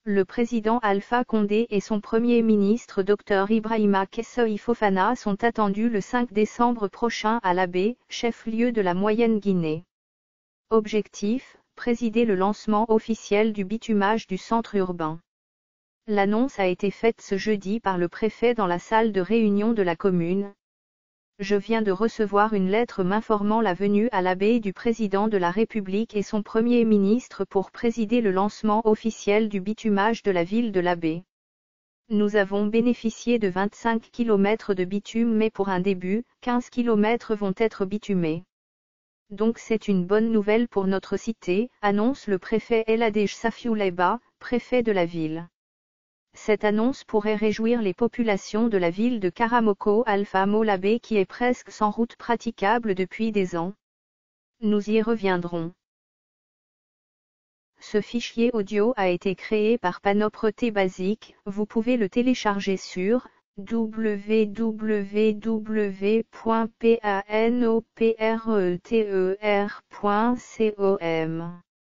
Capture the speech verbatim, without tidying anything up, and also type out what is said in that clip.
Le président Alpha Condé et son premier ministre Dr Ibrahima Kessoye Fofana sont attendus le cinq décembre prochain à Labé, chef-lieu de la Moyenne-Guinée. Objectif, présider le lancement officiel du bitumage du centre urbain. L'annonce a été faite ce jeudi par le préfet dans la salle de réunion de la commune. Je viens de recevoir une lettre m'informant la venue à Labé du président de la République et son premier ministre pour présider le lancement officiel du bitumage de la ville de Labé. Nous avons bénéficié de vingt-cinq kilomètres de bitume mais pour un début, quinze kilomètres vont être bitumés. Donc c'est une bonne nouvelle pour notre cité, annonce le préfet Eladej Safiouleiba, préfet de la ville. Cette annonce pourrait réjouir les populations de la ville de Karamoko Alpha Labé qui est presque sans route praticable depuis des ans. Nous y reviendrons. Ce fichier audio a été créé par Panopreté Basic, vous pouvez le télécharger sur w w w point panopreter point com.